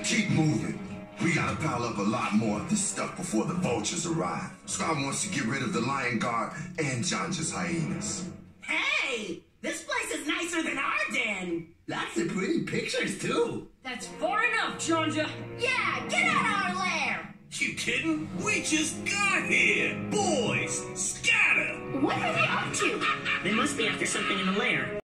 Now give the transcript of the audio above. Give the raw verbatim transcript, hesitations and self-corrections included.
Keep moving. We gotta pile up a lot more of this stuff before the vultures arrive. Scar wants to get rid of the lion guard and Jonja's hyenas. Hey! This place is nicer than our den! Lots of pretty pictures, too. That's far enough, Jonja. Yeah, get out of our lair! You kidding? We just got here! Boys, scatter! What are they up to? They must be after something in the lair.